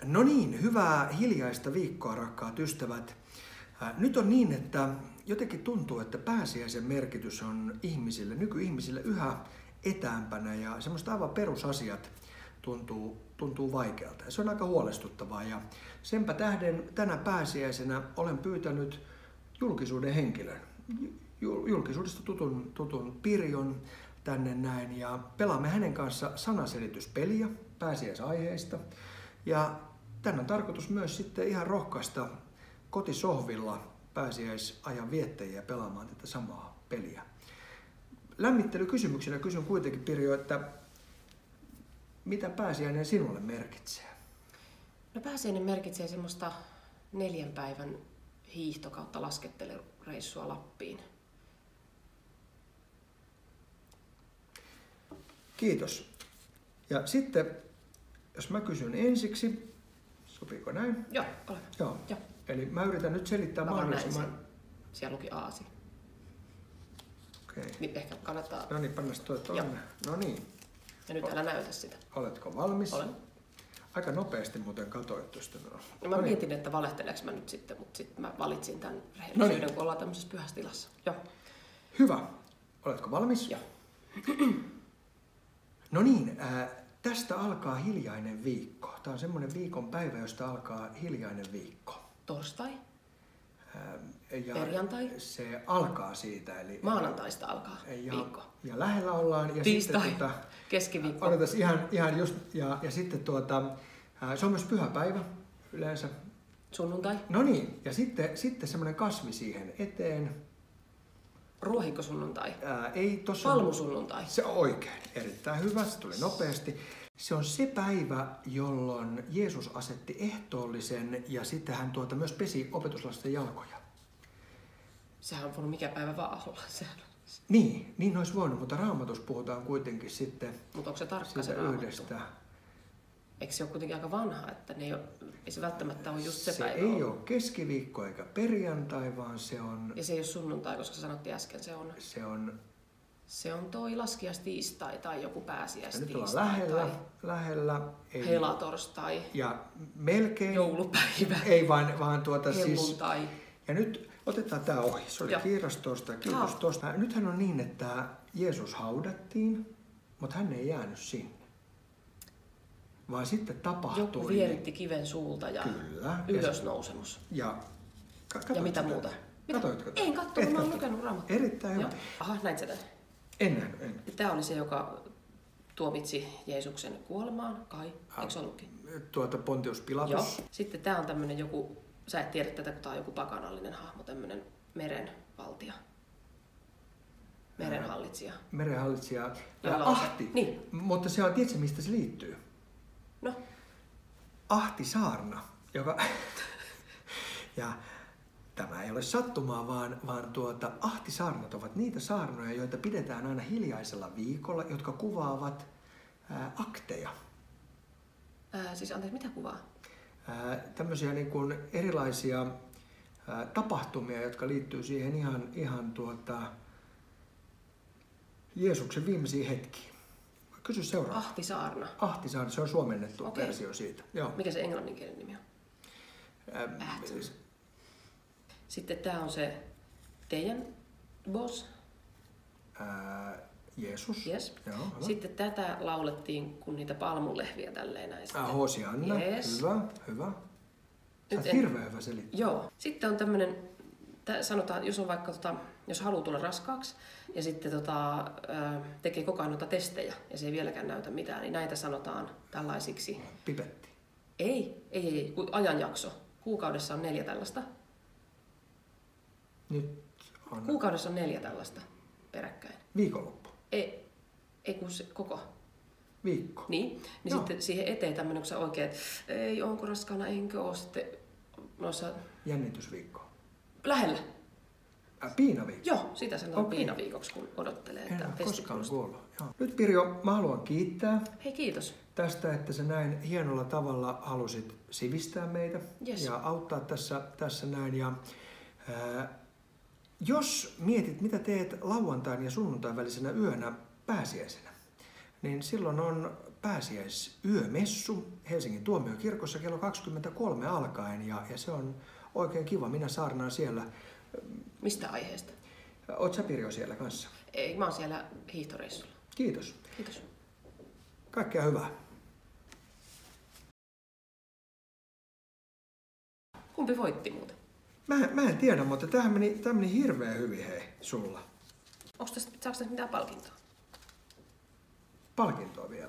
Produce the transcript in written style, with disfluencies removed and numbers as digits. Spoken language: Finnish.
No niin, hyvää hiljaista viikkoa, rakkaat ystävät. Nyt on niin, että jotenkin tuntuu, että pääsiäisen merkitys on nykyihmisille yhä etäämpänä ja semmoista aivan perusasiat tuntuu vaikealta. Ja se on aika huolestuttavaa ja senpä tähden tänä pääsiäisenä olen pyytänyt julkisuuden henkilön, julkisuudesta tutun Pirjon tänne näin ja pelaamme hänen kanssa sanaselityspeliä pääsiäisaiheista. Ja tämän on tarkoitus myös sitten ihan rohkaista kotisohvilla pääsiäisajan viettäjiä pelaamaan tätä samaa peliä. Lämmittelykysymyksenä kysyn kuitenkin, Pirjo, että mitä pääsiäinen sinulle merkitsee? No pääsiäinen merkitsee semmoista 4 päivän hiihto kautta laskettelureissua Lappiin. Kiitos. Ja sitten, jos mä kysyn ensiksi, sopiiko näin? Joo, ole. Joo. Eli mä yritän nyt selittää mahdollisimman... Siellä luki Aasi. Okei. Niin ehkä kannattaa... No niin, pannas toi tuonne. No niin. Ja nyt älä näytä sitä. Oletko valmis? Olen. Aika nopeasti muuten katoit tuosta. No mä mietin, että valehteleeks mä nyt sitten, mutta sitten mä valitsin tämän rehellisyyden, kun ollaan tämmöisessä pyhässä tilassa. Joo. Hyvä. Oletko valmis? Joo. No niin, tästä alkaa hiljainen viikko. Tämä on semmoinen viikon päivä, josta alkaa hiljainen viikko. Torstai? Ja perjantai? Se alkaa siitä. Eli maanantaista alkaa viikko. Ja lähellä ollaan. Ja tiistai, sitten, keskiviikko. Odotas ihan just, ja sitten se on myös pyhäpäivä yleensä. Sunnuntai? No niin, ja sitten semmoinen kasvi siihen eteen. Ruohikkosunnuntai? Ei tossa. Palmusunnuntai? Se on oikein, erittäin hyvä, se tuli nopeasti. Se on se päivä, jolloin Jeesus asetti ehtoollisen ja sitten hän myös pesi opetuslasten jalkoja. Sehän on voinut mikä päivä vaan olla. Niin olisi voinut, mutta Raamatussa puhutaan kuitenkin sitten. Mutta onko se tarkka se Raamattu? Yhdestä. Eikö se ole kuitenkin aika vanha, että ei se välttämättä ole just se päivä? Se ei ole keskiviikko eikä perjantai, vaan se on... Ja se ei ole sunnuntai, koska sanottiin äsken, se on toi laskiaistiistai tai joku pääsiäistiistai. Nyt ollaan lähellä. Helatorstai. Ja melkein... Joulupäivä. Ei vaan helluntai. Siis... Ja nyt otetaan tämä ohi. Se oli kiitos tuosta. Nythän on niin, että Jeesus haudattiin, mutta hän ei jäänyt sinne. Vaan sitten tapahtui... Joku vieritti kiven suulta ja ylösnousemus. Ja mitä muuta? Katoitko? En katsonut, mä oon lukenut Raamattua. Erittäin hyvä. Aha, näit sä tämän? En nähnyt. Tämä oli se, joka tuomitsi Jeesuksen kuolemaan, kai? Eikö se ollutkin? Pontius Pilatus. Joo. Sitten tämä on tämmönen joku, sä et tiedä tätä, kun tää on joku pakanallinen hahmo, tämmönen merenvaltija. Merenhallitsija. Merenhallitsija. Ahti. Niin. Mutta se on, tiedätkö mistä se liittyy? No? Ahti saarna, joka... ja tämä ei ole sattumaa, vaan ahtisaarnat ovat niitä saarnoja, joita pidetään aina hiljaisella viikolla, jotka kuvaavat akteja. Siis anteeksi, mitä kuvaa? Tämmöisiä niin kuin erilaisia tapahtumia, jotka liittyy siihen ihan Jeesuksen viimeisiin hetkiin. Kysy seuraava. Ahtisaarna. Ahtisaarna, se on suomennettu versio siitä. Joo. Mikä se englanninkielinen nimi on? Sitten tää on se teidän boss. Jeesus. Yes. Joo, sitten tätä laulettiin, kun niitä palmulehviä tälleen näistä. Hosianna. Yes. Hyvä. Sä oot hirveän hyvä selittää. Joo. Sitten on tämmönen, sanotaan, jos on vaikka, jos haluaa tulla raskaaksi ja sitten tekee koko ajan noita testejä ja se ei vieläkään näytä mitään, niin näitä sanotaan tällaisiksi. Pipetti. Ei. Ajanjakso. Kuukaudessa on 4 tällaista. Nyt on... Kuukaudessa on 4 tällaista peräkkäin. Viikonloppu. Ei kun se koko. Viikko. Niin sitten siihen eteen tämmönen, kun sä oikein, ei, onko raskaana, enkö oo sitten noissa... Jännitysviikko. Lähellä. Piinaviikko. Joo, sitä sanotaan piinaviikoksi, kun odottelee, että koskaan kuolla. Nyt Pirjo, mä haluan kiittää. Hei, kiitos. Tästä, että sä näin hienolla tavalla halusit sivistää meitä ja auttaa tässä näin. Ja, jos mietit, mitä teet lauantain ja sunnuntain välisenä yönä pääsiäisenä, niin silloin on pääsiäisyömessu Helsingin tuomiokirkossa kello 23 alkaen ja se on oikein kiva. Minä saarnaan siellä. Mistä aiheesta? Oot sä Pirjo siellä kanssa? Ei, mä oon siellä hiihtoreissulla. Kiitos. Kiitos. Kaikkea hyvää. Kumpi voitti muuten? Mä en tiedä, mutta tää meni hirveän hyvin saako tästä mitään palkintoa? Palkintoa vielä.